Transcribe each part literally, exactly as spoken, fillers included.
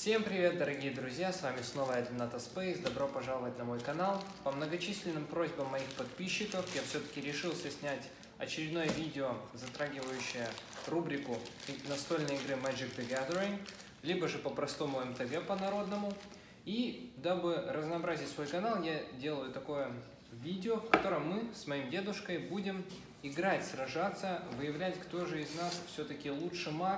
Всем привет, дорогие друзья, с вами снова Adminata Space, добро пожаловать на мой канал. По многочисленным просьбам моих подписчиков я все-таки решился снять очередное видео, затрагивающее рубрику настольной игры Magic the Gathering, либо же по-простому эм тэ гэ по-народному. И дабы разнообразить свой канал, я делаю такое видео, в котором мы с моим дедушкой будем играть, сражаться, выявлять, кто же из нас все-таки лучше маг,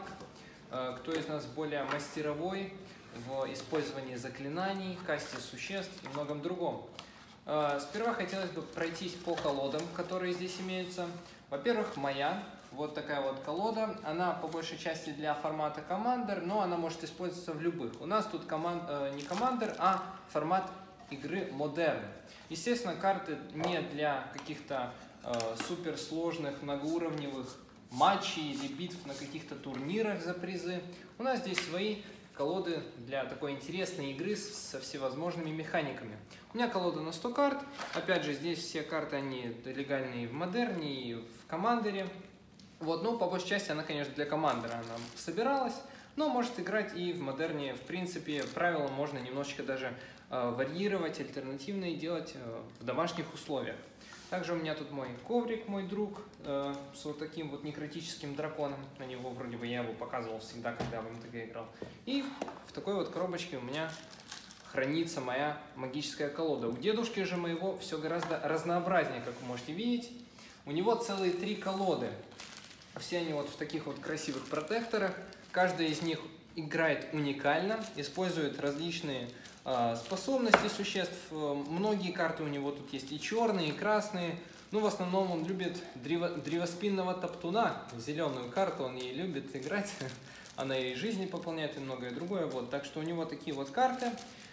кто из нас более мастеровой в использовании заклинаний, касте существ и многом другом. Сперва хотелось бы пройтись по колодам, которые здесь имеются. Во-первых, моя, вот такая вот колода, она по большей части для формата Commander, но она может использоваться в любых. У нас тут команд, не Commander, а формат игры Modern. Естественно, карты не для каких-то э, суперсложных, многоуровневых матчей или битв на каких-то турнирах за призы. У нас здесь свои колоды для такой интересной игры со всевозможными механиками. У меня колода на сто карт. Опять же, здесь все карты, они легальные и в модерне, и в командере. Вот, ну, по большей части она, конечно, для командера она собиралась, но может играть и в модерне. В принципе, правила можно немножечко даже э, варьировать, альтернативные делать э, в домашних условиях. Также у меня тут мой коврик, мой друг, э, с вот таким вот некротическим драконом. На него вроде бы я его показывал всегда, когда в эм тэ гэ играл. И в такой вот коробочке у меня хранится моя магическая колода. У дедушки же моего все гораздо разнообразнее, как вы можете видеть. У него целые три колоды. Все они вот в таких вот красивых протекторах. Каждая из них играет уникально, использует различные способности существ. Многие карты у него тут есть и черные, и красные. Ну, в основном он любит древо, древоспинного топтуна. Зеленую карту он ей любит играть. Она и жизни пополняет, и многое другое. Вот. Так что у него такие вот карты.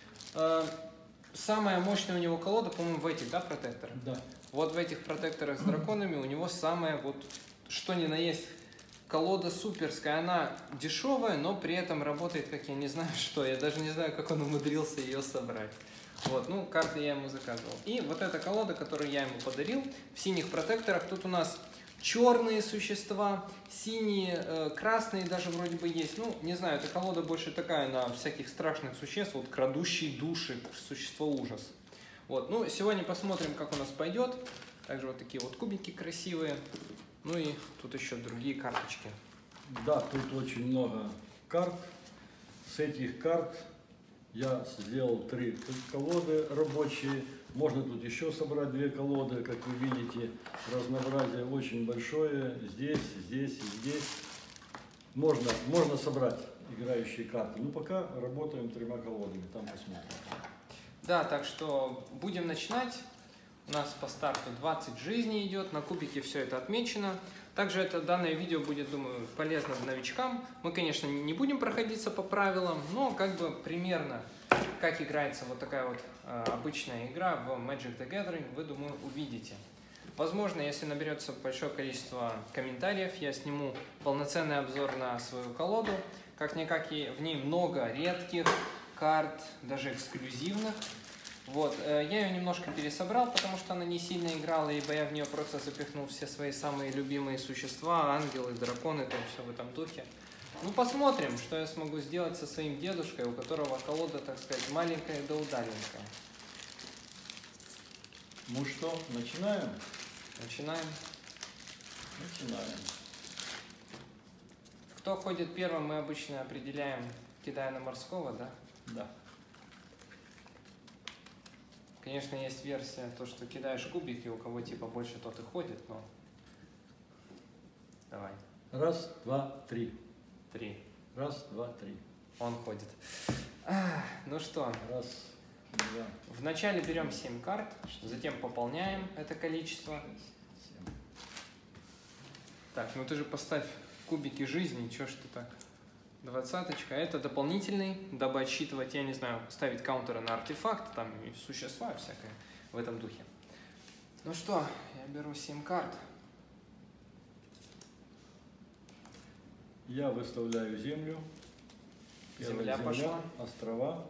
Самая мощная у него колода, по-моему, в этих, да, протекторах? Да. Вот в этих протекторах с драконами у него самая, вот, что ни на есть, колода суперская. Она дешевая, но при этом работает, как я не знаю что. Я даже не знаю, как он умудрился ее собрать. Вот, ну, карты я ему заказывал. И вот эта колода, которую я ему подарил, в синих протекторах. Тут у нас черные существа, синие, э, красные даже вроде бы есть. Ну, не знаю, эта колода больше такая на всяких страшных существ, вот крадущие души, существо ужас. Вот, ну, сегодня посмотрим, как у нас пойдет. Также вот такие вот кубики красивые. Ну и тут еще другие карточки. Да, тут очень много карт. С этих карт я сделал три колоды рабочие. Можно тут еще собрать две колоды, как вы видите. Разнообразие очень большое. Здесь, здесь и здесь. Можно, можно собрать играющие карты. Ну, пока работаем тремя колодами. Там посмотрим. Да, так что будем начинать. У нас по старту двадцать жизней идет, на кубике все это отмечено. Также это данное видео будет, думаю, полезно новичкам. Мы, конечно, не будем проходиться по правилам, но как бы примерно, как играется вот такая вот э, обычная игра в Magic the Gathering, вы, думаю, увидите. Возможно, если наберется большое количество комментариев, я сниму полноценный обзор на свою колоду. Как-никак и в ней много редких карт, даже эксклюзивных. Вот, я ее немножко пересобрал, потому что она не сильно играла, ибо я в нее просто запихнул все свои самые любимые существа, ангелы, драконы, там все в этом духе. Ну, посмотрим, что я смогу сделать со своим дедушкой, у которого колода, так сказать, маленькая да удаленькая. Ну что, начинаем? Начинаем. Начинаем. Кто ходит первым, мы обычно определяем, кидая на морского, да? Да. Конечно, есть версия, то, что кидаешь кубики, у кого типа больше, тот и ходит, но... Давай. Раз, два, три. Три. Раз, два, три. Он ходит. А, ну что? Раз, два. Вначале берем семь карт, затем пополняем это количество. семь. Так, ну ты же поставь кубики жизни, чё ж ты так? Двадцаточка, это дополнительный, дабы отсчитывать, я не знаю, ставить каунтеры на артефакты, там и существа всякое в этом духе. Ну что, я беру семь карт. Я выставляю землю. Земля, земля пошла. Острова.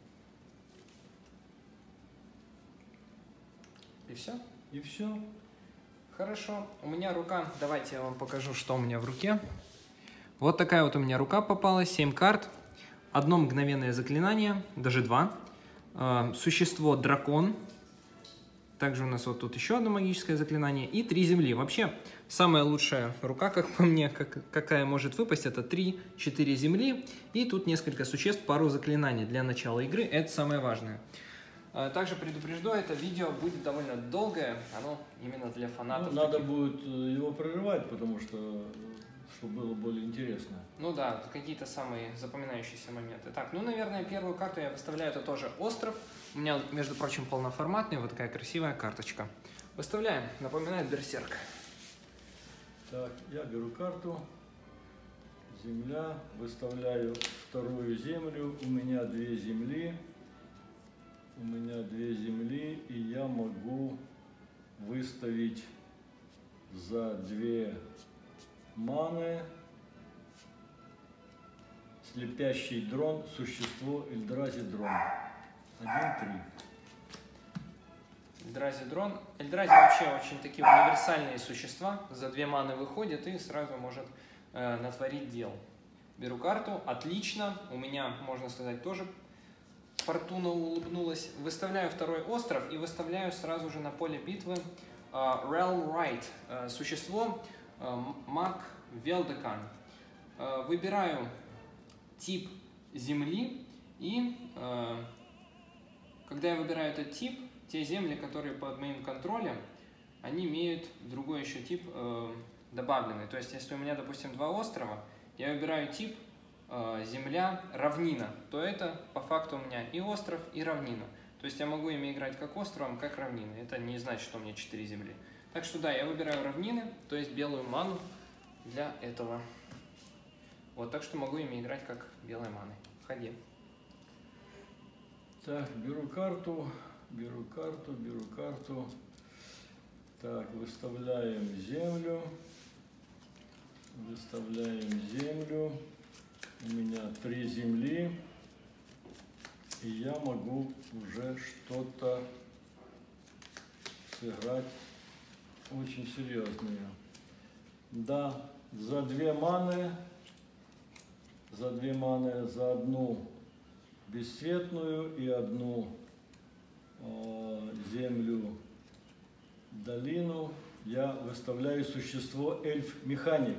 И все? И все. Хорошо. У меня рука, давайте я вам покажу, что у меня в руке. Вот такая вот у меня рука попалась, семь карт. одно мгновенное заклинание, даже два. Э, существо дракон. Также у нас вот тут еще одно магическое заклинание. И три земли. Вообще, самая лучшая рука, как по мне, как, какая может выпасть, это три-четыре земли. И тут несколько существ, пару заклинаний для начала игры. Это самое важное. Также предупрежду, это видео будет довольно долгое, оно именно для фанатов. Ну, надо таких... будет его прерывать, потому что, чтобы было более интересно. Ну да, какие-то самые запоминающиеся моменты. Так, ну, наверное, первую карту я выставляю, это тоже остров. У меня, между прочим, полноформатный, вот такая красивая карточка. Выставляем, напоминает берсерк. Так, я беру карту, земля, выставляю вторую землю, у меня две земли. У меня две земли, и я могу выставить за две маны слепящий дрон, существо Эльдрази дрон. один-три. Эльдрази дрон. Эльдрази вообще очень такие универсальные существа. За две маны выходит и сразу может э, натворить дел. Беру карту. Отлично. У меня, можно сказать, тоже фортуна улыбнулась. Выставляю второй остров и выставляю сразу же на поле битвы uh, Realm Right, uh, существо uh, маг Велдекан. Uh, выбираю тип земли и uh, когда я выбираю этот тип, те земли, которые под моим контролем, они имеют другой еще тип uh, добавленный. То есть, если у меня, допустим, два острова, я выбираю тип земля, равнина, то это по факту у меня и остров, и равнина. То есть я могу ими играть как островом, как равнины. Это не значит, что у меня четыре земли. Так что да, я выбираю равнины, то есть белую ману для этого. Вот, так что могу ими играть как белой маной. Входи. Так, беру карту, беру карту, беру карту. Так, выставляем землю. Выставляем землю. У меня три земли, и я могу уже что-то сыграть очень серьезное. Да, за две маны, за две маны, за одну бесцветную и одну э, землю долину я выставляю существо эльф-механик.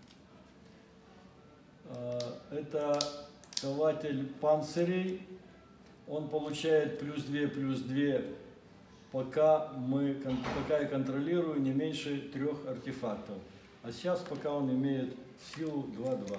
Это кователь панцирей, он получает плюс два, плюс два, пока, мы, пока я контролирую не меньше трех артефактов. А сейчас пока он имеет силу два-два.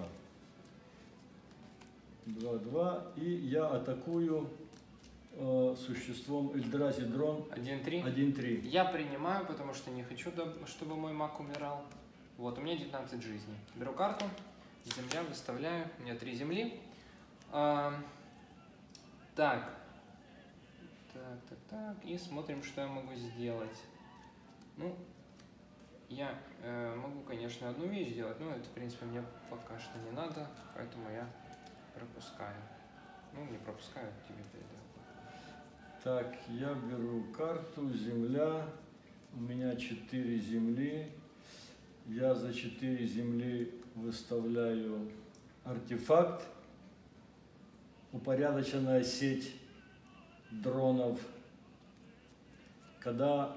два-два, и я атакую э, существом Эльдрази дрон один-три. один-три. Я принимаю, потому что не хочу, чтобы мой маг умирал. Вот, у меня девятнадцать жизней. Беру карту. Земля выставляю. У меня три земли. А, так. Так, так, так. И смотрим, что я могу сделать. Ну, я э, могу, конечно, одну вещь сделать, но это, в принципе, мне пока что не надо. Поэтому я пропускаю. Ну, не пропускаю, тебе передаю. Так, я беру карту. Земля. У меня четыре земли. Я за четыре земли выставляю артефакт, упорядоченная сеть дронов. Когда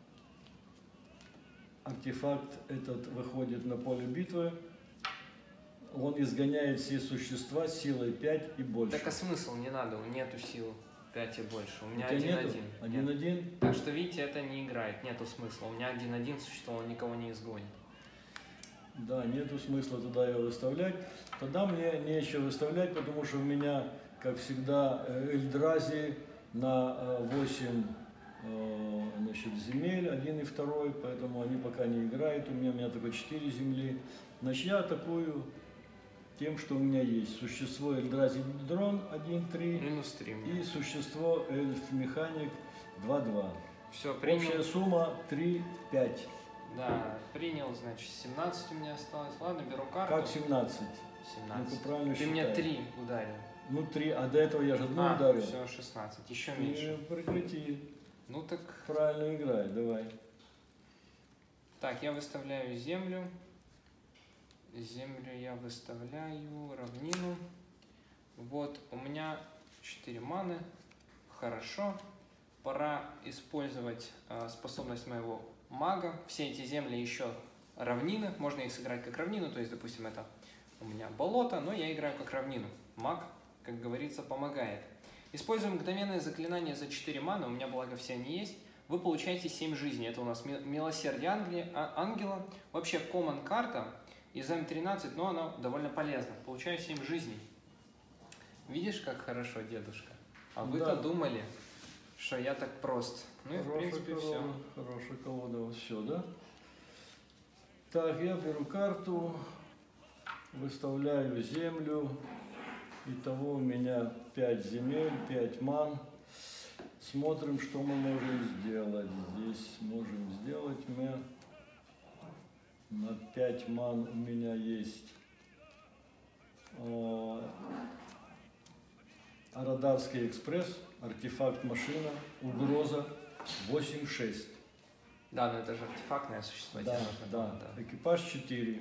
артефакт этот выходит на поле битвы, он изгоняет все существа силой пять и больше. Так а смысл? Не надо, нету сил пять и больше. У меня один-один. один-один. Так что, видите, это не играет, нету смысла. У меня один-один существо, он никого не изгонит. Да, нету смысла туда его выставлять. Тогда мне нечего выставлять, потому что у меня, как всегда, Эльдрази на восемь значит, земель, один и второй, поэтому они пока не играют. У меня, у меня только четыре земли. Значит, я атакую тем, что у меня есть. Существо Эльдрази дрон один-три и существо эльф-механик два-два. Все, принял. Общая сумма три-пять. Да, принял, значит, семнадцать у меня осталось. Ладно, беру карту. Как семнадцать? семнадцать. Ну, ты правильно Ты считаешь. меня три ударил. Ну, три, а до этого я же одну а, ударил. все, шестнадцать, еще Ты меньше. прекрати. Ну так... Правильно играй, давай. Так, я выставляю землю. Землю я выставляю, равнину. Вот у меня четыре маны. Хорошо. Пора использовать э, способность моего мага. Все эти земли еще равнины. Можно их сыграть как равнину. То есть, допустим, это у меня болото, но я играю как равнину. Маг, как говорится, помогает. Используем мгновенное заклинание за четыре маны. У меня, благо, все они есть. Вы получаете семь жизней. Это у нас милосердие ангела. Вообще, common карта из эм тринадцать, но она довольно полезна. Получаю семь жизней. Видишь, как хорошо, дедушка? А вы-то да. думали, что я так прост. Ну и, в принципе, колода, все. Хорошая колода, вот все, да? Так, я беру карту, выставляю землю. Итого у меня пять земель, пять ман. Смотрим, что мы можем сделать. Здесь можем сделать мы на пять ман у меня есть э, Радарский экспресс, артефакт машина, угроза восемь шесть. Да, но это же артефактное существо. Да, нужно да. было, да. Экипаж четыре.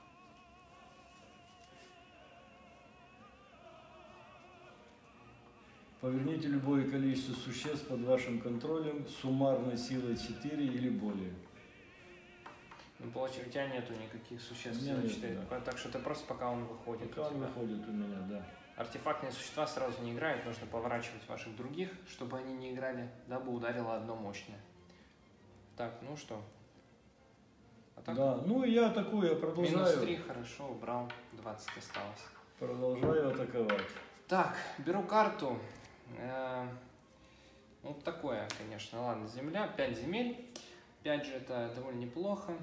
Поверните любое количество существ под вашим контролем суммарной силой четыре или более. Ну, получается, у тебя нету никаких существ. Нет, четыре, да. Так что ты просто пока он выходит. Пока он выходит у меня, да. Артефактные существа сразу не играют, нужно поворачивать ваших других, чтобы они не играли, дабы ударило одно мощное. Так, ну что? А так? Да, ну и я атакую, я продолжаю. Минус три, хорошо, убрал, двадцать осталось. Продолжаю атаковать. Так, беру карту. Э, ну, такое, конечно. Ладно, земля, пять земель. пять же это довольно неплохо.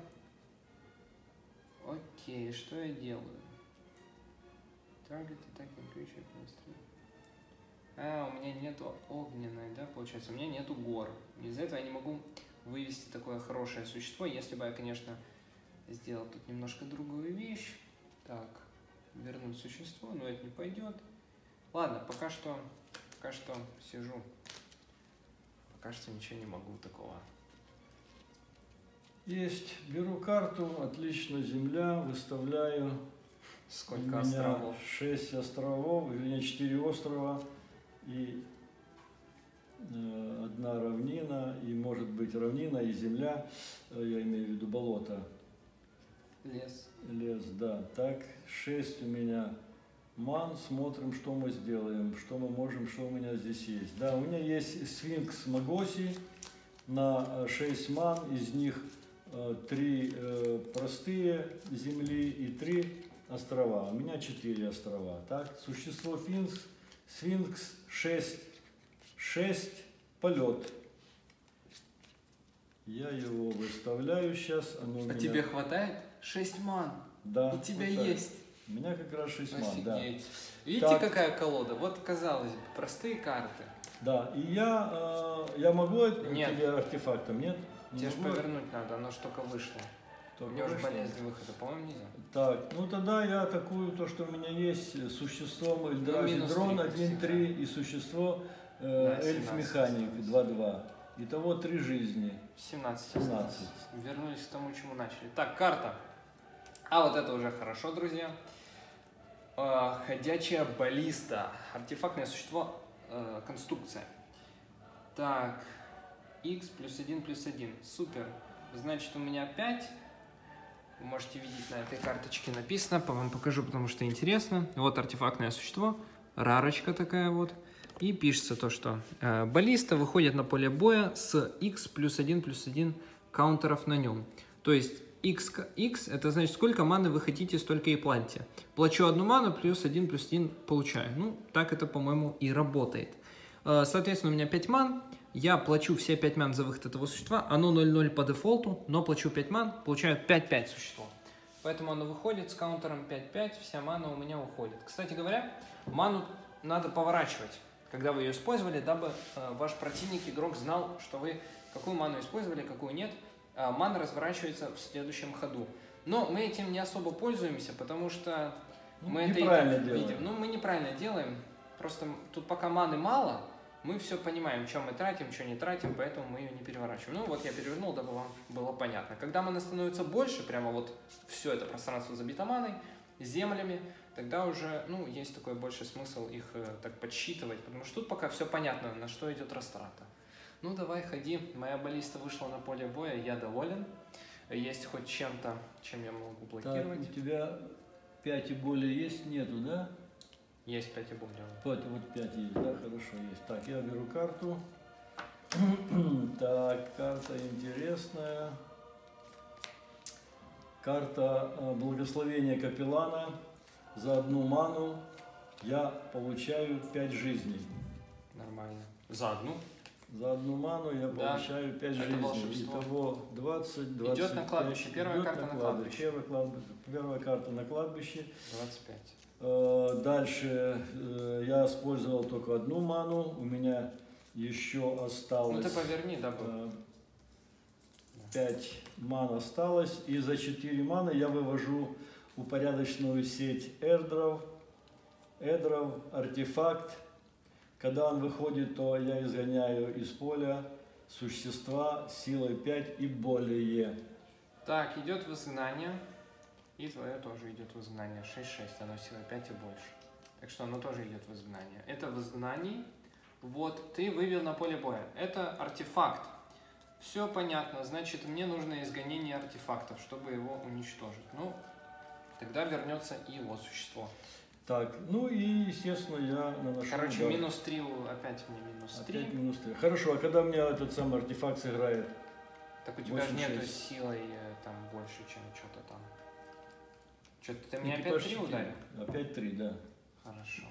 Окей, что я делаю? Target attacking creature plus three. А, у меня нету огненной, да, получается? У меня нету гор. Из-за этого я не могу вывести такое хорошее существо, если бы я, конечно, сделал тут немножко другую вещь. Так, вернуть существо, но это не пойдет. Ладно, пока что, пока что сижу. Пока что ничего не могу такого. Есть, беру карту, отлично, земля, выставляю. Сколько У меня островов? шесть островов, вернее четыре острова и э, одна равнина, и может быть равнина и земля, э, я имею в виду болото. Лес. Лес, да. Так, шесть у меня ман, смотрим, что мы сделаем, что мы можем, что у меня здесь есть. Да, у меня есть сфинкс Магоси на шесть ман, из них э, три э, простые земли и три острова. У меня четыре острова. Так, существо сфинкс, сфинкс шесть, шесть, полет. Я его выставляю сейчас. Оно у А меня... тебе хватает? шесть ман. Да. У тебя хватает. есть. У меня как раз шесть ман, да. Офигеть. Видите, Так. какая колода? Вот, казалось бы, простые карты. Да, и я, э, я могу это Нет. тебе артефактом, нет? Не Тебе же могу? повернуть надо, оно ж только вышло. Только У него же вышло? болезнь выхода, по-моему, нельзя. Так, ну тогда я атакую то, что у меня есть, э, существо Эльдра Ну, минус Дрон три, как один три и существо э, Да, Эльф семнадцать Механик осталось. два два. Итого три жизни. семнадцать. семнадцать. осталось. Вернулись к тому, чему начали. Так, карта. А вот это уже хорошо, друзья. Э, ходячая баллиста. Артефактное существо, э, конструкция. Так, x плюс один плюс один. Супер. Значит, у меня пять. Вы можете видеть на этой карточке написано. Вам покажу, потому что интересно. Вот артефактное существо. Рарочка такая вот. И пишется то, что э, баллиста выходит на поле боя с x плюс один плюс один каунтеров на нем. То есть x, x это значит, сколько маны вы хотите, столько и платите. Плачу одну ману, плюс один плюс один получаю. Ну, так это, по-моему, и работает. Э, соответственно, у меня пять ман. Я плачу все пять ман за выход этого существа. Оно ноль ноль по дефолту, но плачу пять ман, получаю пять пять существо. Поэтому оно выходит с каунтером пять пять, вся мана у меня уходит. Кстати говоря, ману надо поворачивать, когда вы ее использовали, дабы э, ваш противник, игрок, знал, что вы какую ману использовали, какую нет. Э, мана разворачивается в следующем ходу. Но мы этим не особо пользуемся, потому что мы это и так видим. Ну, мы неправильно делаем. Просто тут пока маны мало, мы все понимаем, что мы тратим, что не тратим, поэтому мы ее не переворачиваем. Ну вот я перевернул, дабы вам было понятно. Когда маны становится больше, прямо вот все это пространство забито маной, землями, тогда уже, ну, есть такой больше смысл их э, так подсчитывать, потому что тут пока все понятно, на что идет растрата. Ну, давай, ходи. Моя баллиста вышла на поле боя, я доволен. Есть хоть чем-то, чем я могу блокировать. Так, у тебя пять и более есть? Нету, да? Есть пять и более. Вот, вот пять есть, да, хорошо есть. Так, я беру карту. Так, карта интересная. Карта э, благословения капеллана. За одну ману я получаю пять жизней. Нормально. За одну? За одну ману я Да, получаю пять это жизней. волшебство. Итого двадцать, двадцать пять. Идет на кладбище. Первая Идет карта на на кладбище. кладбище. Первая, кладбище. Первая карта на кладбище. двадцать пять. Э, Дальше э, я использовал только одну ману. У меня еще осталось... Ну ты поверни, да, был. э, пять ман осталось. И за четыре маны я вывожу упорядоченную сеть эдров, эдров, артефакт. Когда он выходит, то я изгоняю из поля существа силой пять и более. Так, идет в изгнание. И твое тоже идет в изгнание. шесть шесть, оно силой пять и больше. Так что оно тоже идет в изгнание. Это в изгнании. Вот, ты вывел на поле боя. Это артефакт. Все понятно. Значит, мне нужно изгонение артефактов, чтобы его уничтожить. Ну, тогда вернется и его существо. Так, ну и, естественно, я наношу... Короче, удар. минус три, опять мне минус три. Опять минус три. Хорошо, а когда у меня этот самый артефакт сыграет? Так у тебя же нету восемь шесть. силой э, там больше, чем что-то там. Что-то ты меня Экипаж опять три четыре. ударил? Опять три, да. Хорошо.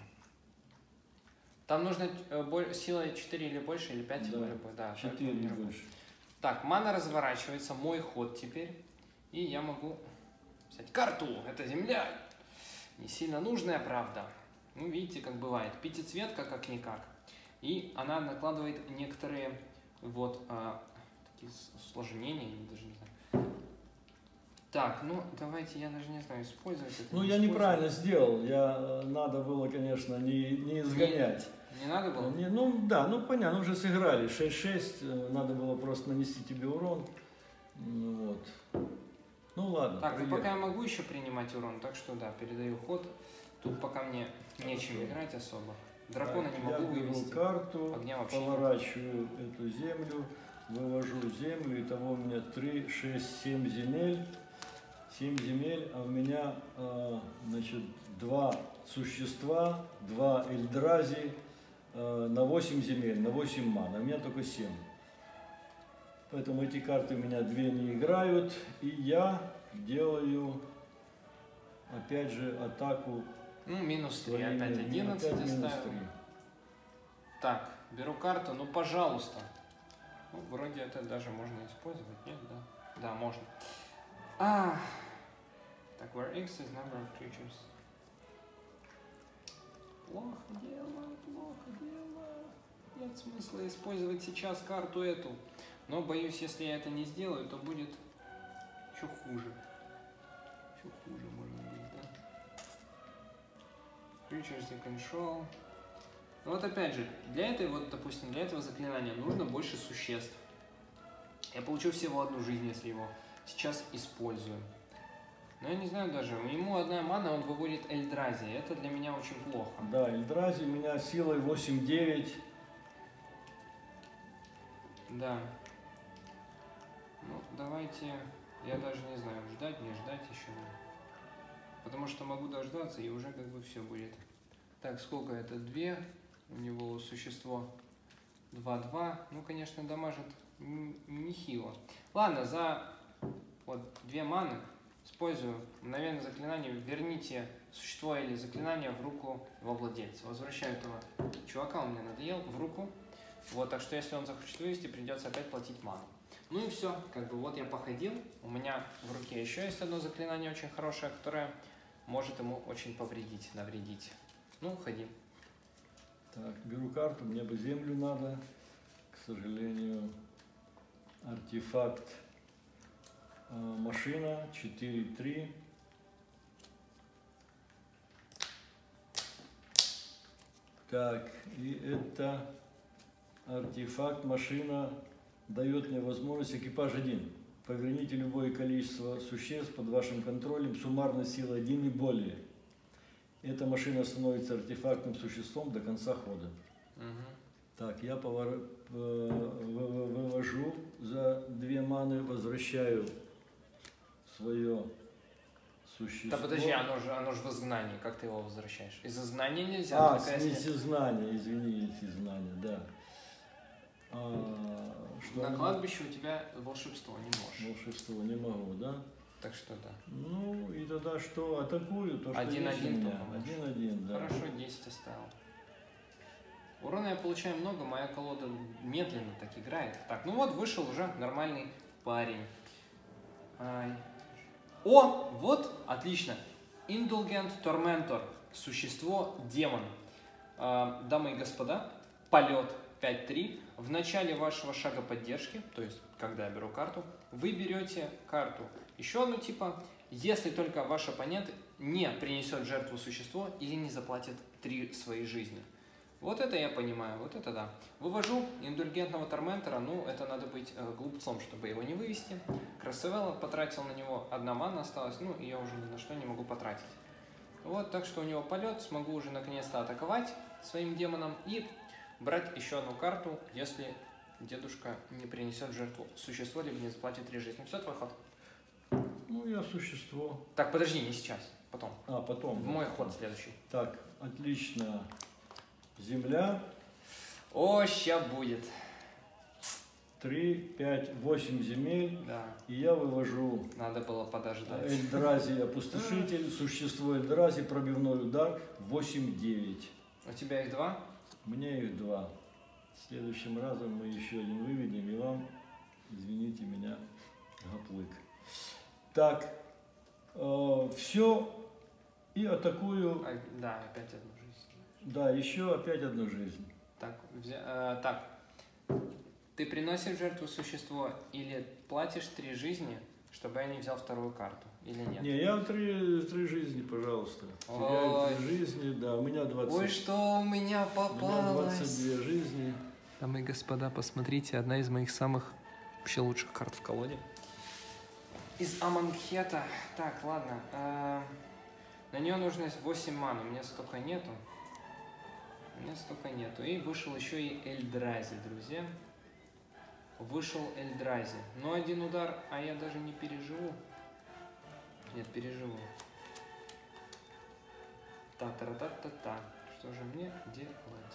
Там нужно э, боль- силой четыре или больше, или пять Да, или больше. Да, четыре поэтому не не больше. Так, мана разворачивается, мой ход теперь. И я могу взять карту. Это земля. Не сильно нужная, правда. Ну, видите, как бывает. Пятицветка, как-никак. И она накладывает некоторые вот а, такие осложнения, я даже не знаю. Так, ну, давайте, я даже не знаю, использовать это. Ну, не я использовать. неправильно сделал. Я, э, надо было, конечно, не, не изгонять. Не, не надо было? Не, ну, да, ну, понятно, уже сыграли. шесть шесть, э, надо было просто нанести тебе урон. Ну, вот. Ну, ладно. Так, ну проехали. пока я могу еще принимать урон, так что да, передаю ход. Тут пока мне нечем Хорошо. играть особо. Дракона Так, не могу я беру вывести. карту, Огня вообще нет. поворачиваю эту землю, вывожу землю. Итого у меня три, шесть, семь земель. семь земель, а у меня, э, значит, два существа, два Эльдрази э, на восемь земель, на восемь ман. А у меня только семь. Поэтому эти карты у меня две не играют. И я делаю, опять же, атаку. Ну, минус три, своими- опять одиннадцать опять минус оставил. три. Так, беру карту, ну пожалуйста. Ну, вроде это даже можно использовать, нет, да? Да, можно. А, так, where x is number of creatures. Плохо дело, плохо дело. Нет смысла использовать сейчас карту эту. Но боюсь, если я это не сделаю, то будет еще хуже. Еще хуже может быть, да? Creatures you control. Ну вот опять же, для этой вот, допустим, для этого заклинания нужно больше существ. Я получу всего одну жизнь, если его сейчас использую. Но я не знаю даже, ему одна мана, он выводит Эльдрази. Это для меня очень плохо. Да, Эльдрази у меня силой восемь девять. Да. Ну, давайте, я даже не знаю, ждать, не ждать еще. Потому что могу дождаться, и уже как бы все будет. Так, сколько это? Две. У него существо два-два. Ну, конечно, дамажит нехило. Ладно, за вот две маны использую мгновенное заклинание. Верните существо или заклинание в руку его владельца. Возвращаю этого чувака, он мне надоел, в руку. Вот, так что если он захочет вывести, придется опять платить ману. Ну и все, как бы вот я походил. У меня в руке еще есть одно заклинание очень хорошее, которое может ему очень повредить, навредить. Ну, ходи. Так, беру карту, мне бы землю надо. К сожалению, артефакт э, машина четыре три. Так, и это артефакт машина дает мне возможность экипаж один. Поверните любое количество существ под вашим контролем суммарной силой один и более. эта машина становится артефактным существом до конца хода. Угу. Так, я повор... вывожу за две маны, возвращаю свое существо. Да подожди, оно же, оно же в изгнании, как ты его возвращаешь? Из изгнания нельзя. А, с изгнания, извини, из изгнания, да. А, что На оно? кладбище у тебя волшебство не можешь. Волшебство не могу, да? Так что да. Ну и тогда что, атакую, то что Один, есть один у меня. только можешь. Один-один, да. Хорошо, десять оставил. Урона я получаю много, моя колода медленно так играет. Так, ну вот, вышел уже нормальный парень. Ай. О, вот, отлично. Indulgent Tormentor. Существо демон. А, дамы и господа, полет пять три. В начале вашего шага поддержки, то есть, когда я беру карту, вы берете карту. Еще одну типа, если только ваш оппонент не принесет жертву существо или не заплатит три своей жизни. Вот это я понимаю, вот это да. Вывожу индульгентного торментора, ну это надо быть э, глупцом, чтобы его не вывести. Красавелла потратил на него, одна мана осталась, ну и я уже ни на что не могу потратить. Вот, так что у него полет, смогу уже наконец-то атаковать своим демоном и брать еще одну карту, если дедушка не принесет жертву существо, либо не заплатит три жизни. Все, твой ход. Ну, я существо. Так, подожди, не сейчас, потом. А, потом. В мой ход следующий. Так, отлично. Земля. О, ща будет. три, пять, восемь земель. Да. И я вывожу Надо было подождать. Эльдрази опустошитель, существо Эльдрази, пробивной удар, восемь девять. У тебя их два? У меня их два. Следующим разом мы еще один выведем, и вам, извините меня, гаплык. Так, э, все, и атакую. А, да, опять одну жизнь. Да, еще опять одну жизнь. Так, взя... э, так, ты приносишь в жертву существо или платишь три жизни, чтобы я не взял вторую карту, или нет? Не, я три, три жизни, пожалуйста. Теряю Ой. три жизни, да, у меня двадцать. Ой, что у меня У меня попалось? двадцать две жизни. Дамы и господа, посмотрите, одна из моих самых вообще лучших карт в колоде. Из Аманхета. Так, ладно. Э, на нее нужно восемь ман, у меня столько нету. У меня столько нету. И вышел еще и Эльдрази, друзья. Вышел Эльдрази. Но один удар, а я даже не переживу. Нет, переживу. Та-та-та-та-та. Что же мне делать?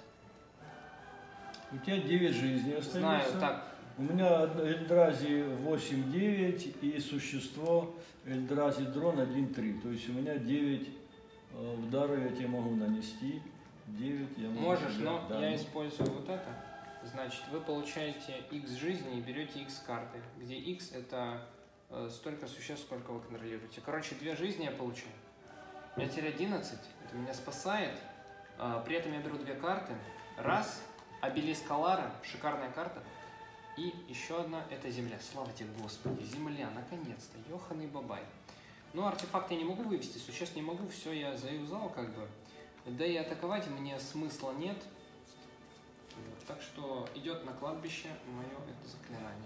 У тебя девять жизней остается. Знаю, так. У меня Эльдрази восемь девять и существо Эльдрази дрон один три. То есть у меня девять э, ударов я тебе могу нанести. девять я могу. Можешь, тебе, но да, я ну. использую вот это. Значит, вы получаете X жизни и берете X карты, где X это э, столько существ, сколько вы контролируете. Короче, две жизни я получаю. У меня теперь одиннадцать, это меня спасает. Э, при этом я беру две карты. Раз, обелиск Алара, шикарная карта. И еще одна, это земля. Слава тебе, Господи, земля, наконец-то, ёханый бабай. Ну, артефакт я не могу вывести, существ не могу, все, я заюзал как бы. Да и атаковать мне смысла нет. Вот, так что идет на кладбище мое это заклинание.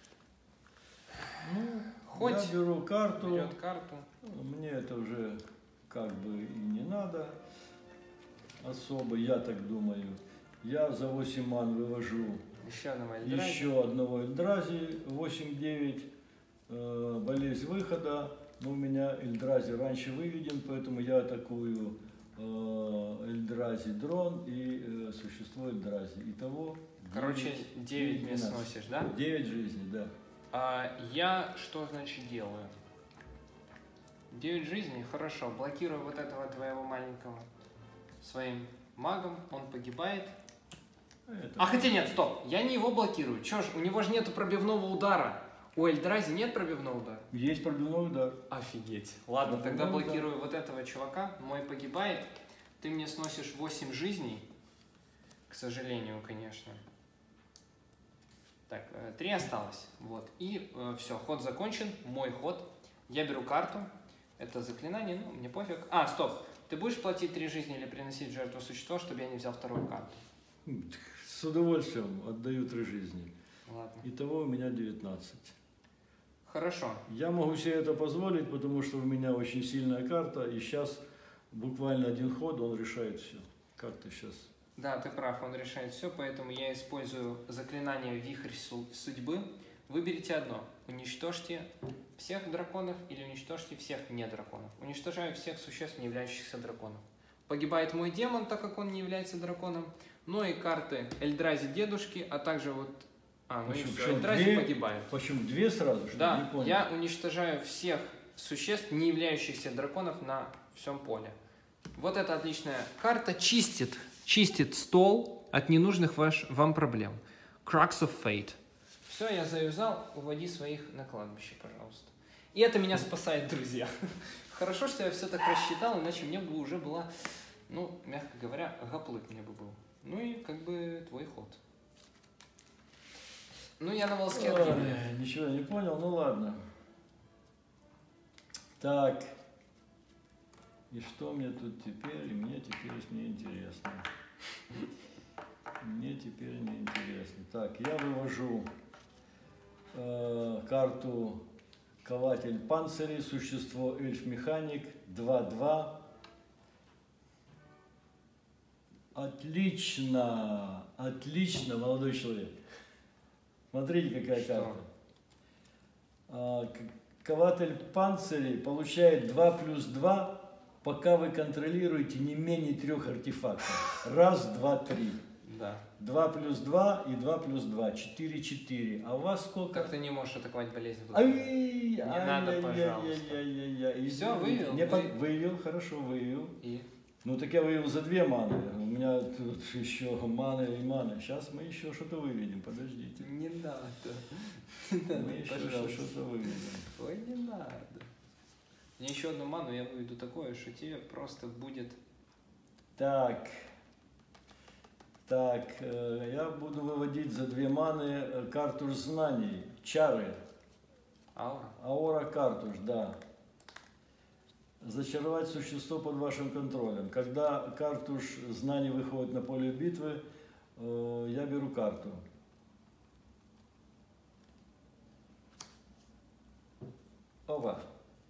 Ну, Хоть я беру карту. берет карту. Мне это уже как бы и не надо особо, я так думаю. Я за восемь ман вывожу Еще одного Эльдрази. еще одного Эльдрази, восемь девять, э, болезнь выхода. Но у меня Эльдрази раньше выведен, поэтому я атакую э, Эльдрази дрон и э, существо Эльдрази. Итого Короче, девять мне двенадцать. сносишь, да? девять жизней, да. А я что значит делаю? девять жизней, хорошо. Блокирую вот этого твоего маленького своим магом, он погибает. Это... А хотя нет, стоп, я не его блокирую. Чё ж, у него же нету пробивного удара. У Эльдрази нет пробивного удара? Есть пробивной удар. Офигеть. Ладно, Пробивной тогда удар. блокирую вот этого чувака. Мой погибает. Ты мне сносишь восемь жизней. К сожалению, конечно. Так, три осталось. Вот. И э, все, ход закончен. Мой ход. Я беру карту. Это заклинание, ну, мне пофиг. А, стоп. Ты будешь платить три жизни или приносить в жертву существо, чтобы я не взял вторую карту? С удовольствием отдаю три жизни. Ладно. Итого у меня девятнадцать. Хорошо. Я могу себе это позволить, потому что у меня очень сильная карта, и сейчас буквально один ход, он решает все. Как ты сейчас? Да, ты прав, он решает все, поэтому я использую заклинание «Вихрь судьбы». Выберите одно. Уничтожьте всех драконов или уничтожьте всех не драконов. Уничтожаю всех существ, не являющихся драконом. Погибает мой демон, так как он не является драконом. Ну и карты Эльдрази дедушки, а также вот... А, ну Почему? и все, Эльдрази Две? погибает. Почему? Две сразу? Что? Да, Не понял. я уничтожаю всех существ, не являющихся драконов на всем поле. Вот эта отличная карта чистит, чистит стол от ненужных ваш, вам проблем. Crux of Fate. Все, я заюзал, уводи своих на кладбище, пожалуйста. И это меня спасает, друзья. Хорошо, что я все так рассчитал, иначе мне бы уже была, ну, мягко говоря, гаплык мне бы был. Ну и как бы твой ход. Ну, я на волоске от гибели. Ой, ничего не понял, ну ладно. Так. И что мне тут теперь? И мне теперь не интересно. Мне теперь не интересно. Так, я вывожу э, карту Кователь панцирей, существо эльф-механик, два-два. Отлично, отлично, молодой человек. Смотрите, какая Что? карта. А, к- Кователь панцирей получает два плюс два, пока вы контролируете не менее трех артефактов. Раз, два, три. Да. два плюс два и два плюс два. четыре, четыре. А у вас сколько? Как ты не можешь атаковать болезнь? Ай, Не надо, ай, пожалуйста. ай, ай, ай, ай. Всё, Извините. вывел, Не вы- по- Вывел, хорошо, вывел. И? Ну так я вывел за две маны. У меня тут еще маны и маны. Сейчас мы еще что-то выведем, подождите. Не надо. Не надо, Мы еще пожалуйста. что-то выведем. Ой, не надо. Мне еще одну ману я выведу такое, что тебе просто будет... Так. Так, э, я буду выводить за две маны э, картуш знаний. Чары. Аура. Аура картуш, да. Зачаровать существо под вашим контролем. Когда картуш знаний выходит на поле битвы, э, я беру карту. Опа.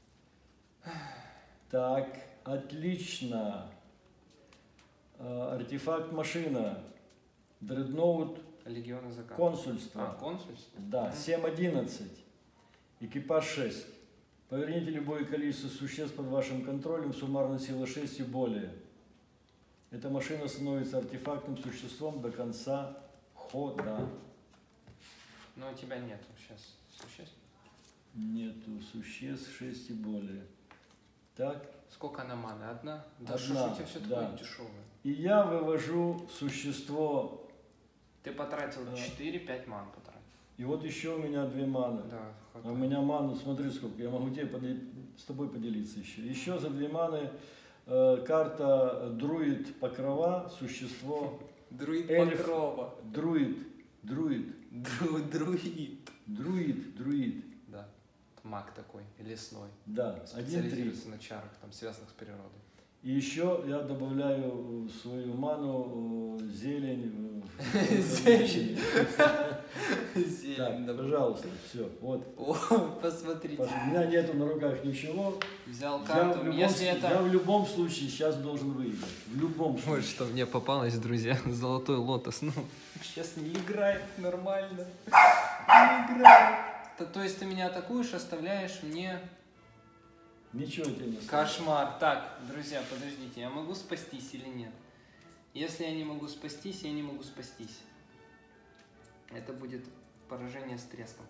Так, отлично. Э, Артефакт машина. Дредноут Легионы заката. консульства. А, консульство? Да, семь одиннадцать. Экипаж шесть. Поверните любое количество существ под вашим контролем, суммарная сила шесть и более. Эта машина становится артефактным существом до конца хода. Но у тебя нету сейчас существ. Нету существ шесть и более. Так. Сколько она маны? Одна? Да Одна, что ж у тебя все да. такое дешевое? И я вывожу существо. Ты потратил Да. четыре-пять ман потратил. И вот еще у меня две маны. Да, А у меня ману, смотри сколько, я могу тебе подел- с тобой поделиться еще. Еще за две маны э, карта Друид Покрова, существо Друид Эльф. Покрова. Друид, Друид, Дру, друид. Друид, Друид, Да. Маг такой, лесной. да, один-три. Специализируется на чарах, там, связанных с природой. И еще я добавляю в свою ману э, зелень. э, Зелень. Так, Зелень, да. пожалуйста, все, вот. О, посмотрите. У меня нету на руках ничего. Взял Я карту. в, любом, Если я это... в любом случае сейчас должен выиграть. В любом Вот случае. что мне попалось, друзья. Золотой лотос. Ну, сейчас не играет нормально. Не играет. То, то есть ты меня атакуешь, оставляешь мне... Ничего тебе не скажу. Кошмар. Так, друзья, подождите, я могу спастись или нет? Если я не могу спастись, я не могу спастись. Это будет поражение с треском.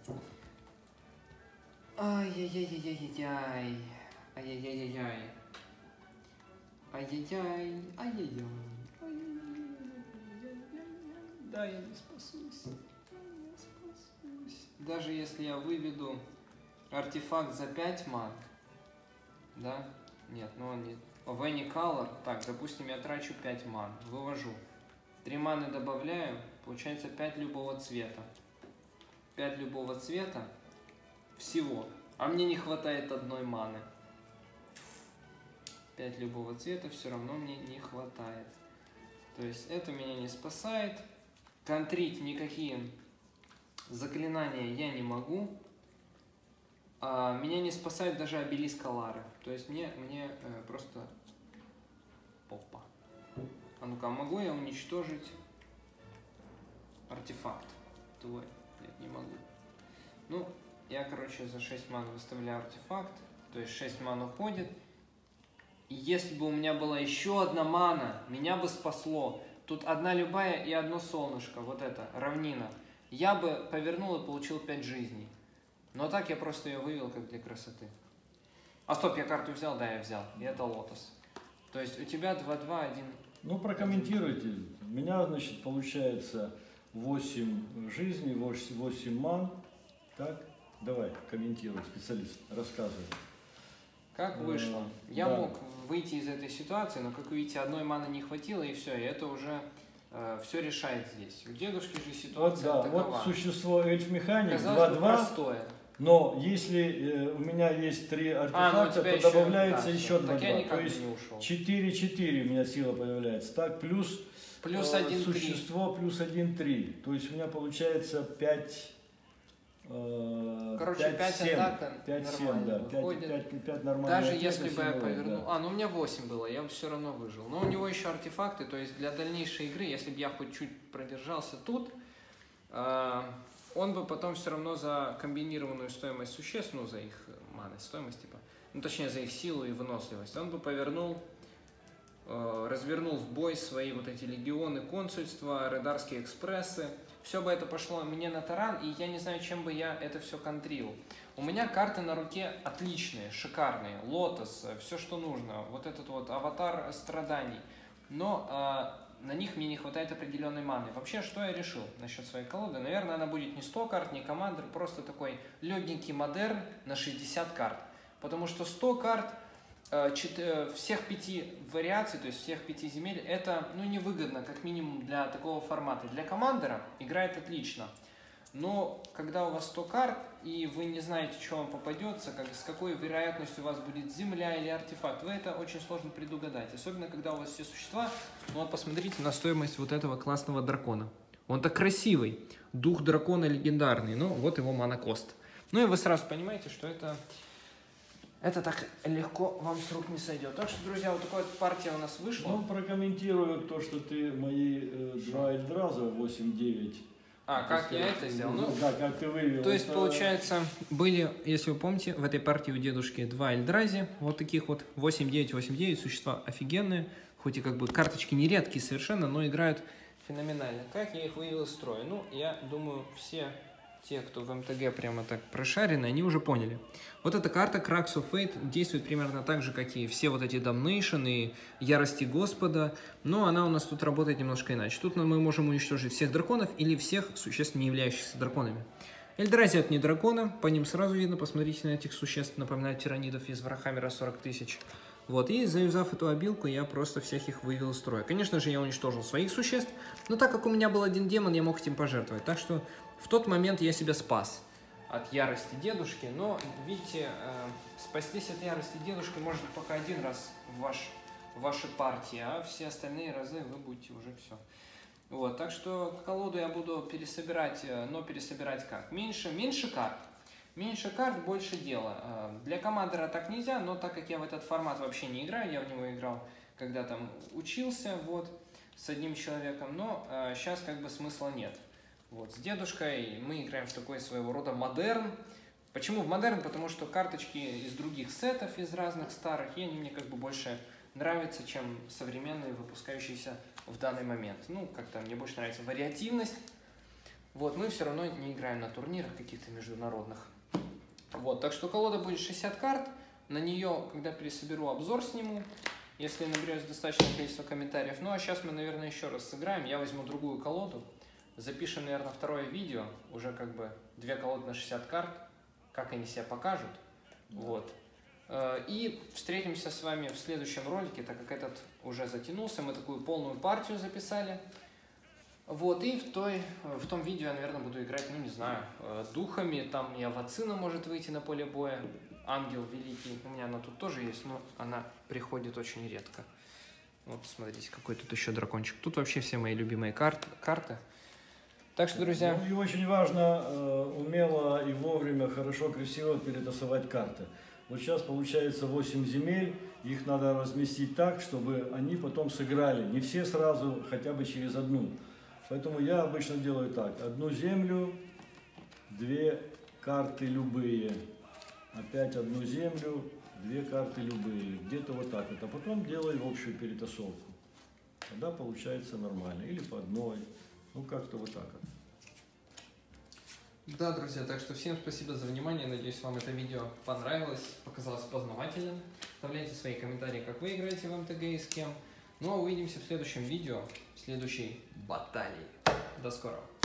Ай-яй-яй-яй-яй-яй. Ай-яй-яй-яй-яй. Ай-яй-яй. Ай-яй-яй. Да, я не спасусь. Я не спасусь. Даже если я выведу артефакт за пять ман, да? Нет, ну он не... Венни Color. Так, допустим, я трачу пять ман. Вывожу. три маны добавляю. Получается пять любого цвета. пять любого цвета. Всего. А мне не хватает одной маны. пять любого цвета все равно мне не хватает. То есть это меня не спасает. Контрить никакие заклинания я не могу. А, меня не спасает даже обелиск Алары. То есть мне, мне э, просто Опа. А ну-ка, могу я уничтожить артефакт твой? Нет, не могу. Ну, я, короче, за шесть ман выставляю артефакт. То есть шесть ман уходит. И если бы у меня была еще одна мана, меня бы спасло. Тут одна любая и одно солнышко. Вот это, равнина. Я бы повернул и получил пять жизней. Но так я просто ее вывел как для красоты. А стоп, я карту взял? Да, я взял. И это лотос. То есть у тебя два-два, один... Ну, прокомментируйте. У меня, значит, получается восемь жизней, восемь ман. Так? Давай, комментируй, специалист, рассказывай. Как вышло? Я да. мог выйти из этой ситуации, но, как видите, одной маны не хватило, и все, и это уже э, все решает здесь. У дедушки же ситуация вот, да, такова. Вот существо эльф-механик два-два. простое. Но если э, у меня есть три артефакта, а, ну, то еще... добавляется да, еще два-два. То есть четыре-четыре у меня сила появляется. Так, плюс, плюс э, один, существо три. Плюс один-три. То есть у меня получается пять... Короче, пять атак нормально выходит. Даже если бы я повернул... Да. А, ну у меня восемь было, я все равно выжил. Но у него еще артефакты, то есть для дальнейшей игры, если бы я хоть чуть продержался тут, э, он бы потом все равно за комбинированную стоимость существ, ну за их маны, стоимость типа, ну точнее за их силу и выносливость, он бы повернул, э, развернул в бой свои вот эти легионы, консульства, радарские экспрессы. Все бы это пошло мне на таран, и я не знаю, чем бы я это все контрил. У меня карты на руке отличные, шикарные. Лотос, все, что нужно. Вот этот вот аватар страданий. Но э, на них мне не хватает определенной маны. Вообще, что я решил насчет своей колоды? Наверное, она будет не сто карт, не командир, просто такой легенький модерн на шестьдесят карт. Потому что сто карт... всех пяти вариаций, то есть всех пяти земель, это ну, невыгодно, как минимум для такого формата. Для командера играет отлично, но когда у вас сто карт, и вы не знаете, что вам попадется, как, с какой вероятностью у вас будет земля или артефакт, вы это очень сложно предугадать. Особенно, когда у вас все существа, ну вот посмотрите на стоимость вот этого классного дракона. Он так красивый, дух дракона легендарный, ну вот его монокост. Ну и вы сразу понимаете, что это... Это так легко вам с рук не сойдет. Так что, друзья, вот такая вот партия у нас вышла. Ну, прокомментирую то, что ты мои э, два Эльдраза восемь-девять. А, как сказать, я это сделал? Ну, да, как ты вывел. То есть, это... получается, были, если вы помните, в этой партии у дедушки два Эльдрази, вот таких вот восемь-девять, восемь-девять, существа офигенные, хоть и как бы карточки не редкие совершенно, но играют феноменально. Как я их вывел из строя? Ну, я думаю, все... Те, кто в эм тэ гэ прямо так прошарены, они уже поняли. Вот эта карта Cracks of Fate действует примерно так же, как и все вот эти Damnation и Ярости Господа, но она у нас тут работает немножко иначе. Тут мы можем уничтожить всех драконов или всех существ, не являющихся драконами. Эльдрази это не дракона, по ним сразу видно, посмотрите на этих существ, напоминают тиранидов из Вархаммера сорок тысяч. Вот, и завязав эту обилку, я просто всех их вывел из строя. Конечно же, я уничтожил своих существ, но так как у меня был один демон, я мог этим пожертвовать. Так что в тот момент я себя спас от ярости дедушки, но, видите, э, спастись от ярости дедушки можно только один раз в, ваш, в вашей партии, а все остальные разы вы будете уже все. Вот, так что колоду я буду пересобирать, но пересобирать как? Меньше, меньше карт. Меньше карт, больше дела. Для командера так нельзя, но так как я в этот формат вообще не играю, я в него играл, когда там учился, вот, с одним человеком, но э, сейчас как бы смысла нет. Вот, с дедушкой мы играем в такой своего рода модерн. Почему в модерн? Потому что карточки из других сетов, из разных старых, и они мне как бы больше нравятся, чем современные, выпускающиеся в данный момент. Ну, как-то мне больше нравится вариативность. Вот, мы все равно не играем на турнирах каких-то международных. Вот, так что колода будет шестьдесят карт, на нее, когда пересоберу, обзор сниму, если наберется достаточное количество комментариев. Ну, а сейчас мы, наверное, еще раз сыграем, я возьму другую колоду, запишем, наверное, второе видео, уже как бы две колоды на шестьдесят карт, как они себя покажут, да. Вот. И встретимся с вами в следующем ролике, так как этот уже затянулся, мы такую полную партию записали. Вот, и в, той, в том видео я, наверное, буду играть, ну, не знаю, духами, там и Авацина может выйти на поле боя, ангел великий, у меня она тут тоже есть, но она приходит очень редко. Вот, смотрите, какой тут еще дракончик. Тут вообще все мои любимые карт, карты. Так что, друзья... Ну, и очень важно э, умело и вовремя, хорошо, красиво перетасовать карты. Вот сейчас получается восемь земель, их надо разместить так, чтобы они потом сыграли. Не все сразу, хотя бы через одну. Поэтому я обычно делаю так. Одну землю, две карты любые. Опять одну землю, две карты любые. Где-то вот так вот. А потом делаю общую перетасовку. Тогда получается нормально. Или по одной. Ну как-то вот так вот. Да, друзья, так что всем спасибо за внимание. Надеюсь, вам это видео понравилось, показалось познавательным. Оставляйте свои комментарии, как вы играете в эм тэ гэ и с кем. Ну а увидимся в следующем видео, в следующей баталии. До скорого.